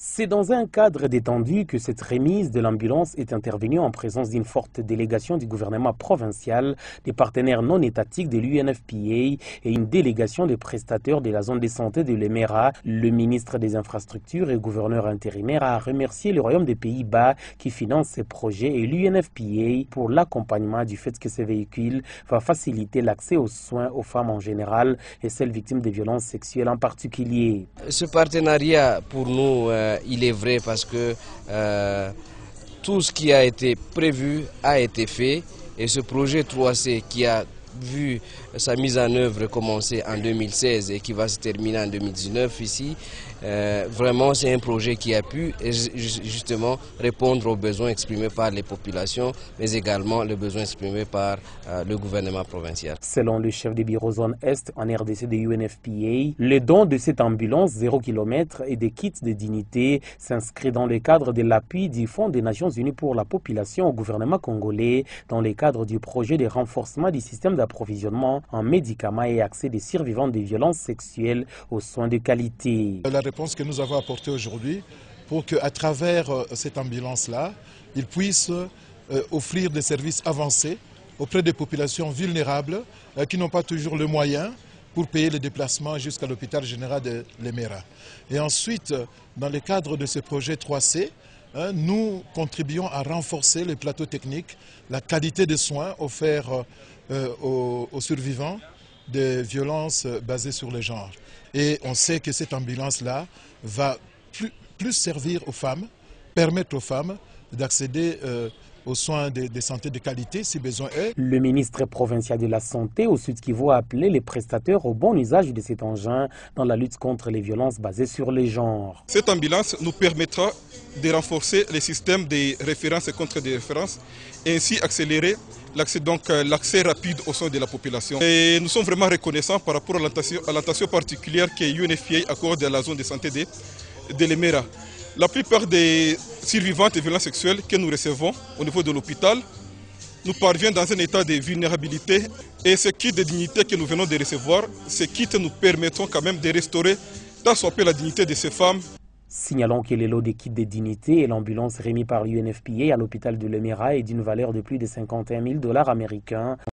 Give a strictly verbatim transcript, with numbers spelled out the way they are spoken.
C'est dans un cadre détendu que cette remise de l'ambulance est intervenue en présence d'une forte délégation du gouvernement provincial, des partenaires non étatiques de l'U N F P A et une délégation des prestataires de la zone de santé de l'Emera. Le ministre des Infrastructures et gouverneur intérimaire a remercié le Royaume des Pays-Bas qui finance ces projets et l'U N F P A pour l'accompagnement du fait que ces véhicules vont faciliter l'accès aux soins aux femmes en général et celles victimes de violences sexuelles en particulier. Ce partenariat pour nous, euh, il est vrai parce que euh, tout ce qui a été prévu a été fait et ce projet trois C qui a vu sa mise en œuvre commencer en deux mille seize et qui va se terminer en deux mille dix-neuf ici, euh, vraiment c'est un projet qui a pu justement répondre aux besoins exprimés par les populations, mais également les besoins exprimés par euh, le gouvernement provincial. Selon le chef de bureau zone Est en R D C de U N F P A, le don de cette ambulance zéro kilomètre et des kits de dignité s'inscrit dans le cadre de l'appui du Fonds des Nations Unies pour la population au gouvernement congolais dans le cadre du projet de renforcement du système d'approvisionnement en médicaments et accès des survivants des violences sexuelles aux soins de qualité. La réponse que nous avons apportée aujourd'hui pour qu'à travers cette ambulance-là, ils puissent euh, offrir des services avancés auprès des populations vulnérables euh, qui n'ont pas toujours le moyen pour payer les déplacements jusqu'à l'hôpital général de l'Emera. Et ensuite, dans le cadre de ce projet trois C, hein, nous contribuons à renforcer les plateaux techniques, la qualité des soins offerts euh, aux, aux survivants des violences basées sur le genre. Et on sait que cette ambulance-là va plus, plus servir aux femmes, permettre aux femmes d'accéder euh, aux soins de, de santé de qualité si besoin est. Le ministre provincial de la Santé au Sud Kivu a appelé les prestataires au bon usage de cet engin dans la lutte contre les violences basées sur les genres. Cette ambulance nous permettra de renforcer les systèmes de référence et contre des références et ainsi accélérer l'accès donc l'accès rapide aux soins de la population. Et nous sommes vraiment reconnaissants par rapport à l'attention particulière que U N F P A accorde à la zone de santé de, de l'Emera. La plupart des survivantes de violences sexuelles que nous recevons au niveau de l'hôpital nous parviennent dans un état de vulnérabilité et ce kit de dignité que nous venons de recevoir, ces kits nous permettront quand même de restaurer tant soit peu la dignité de ces femmes. Signalons que le lot des kits de dignité et l'ambulance remis par l'U N F P A à l'hôpital de l'Emera est d'une valeur de plus de cinquante et un mille dollars américains.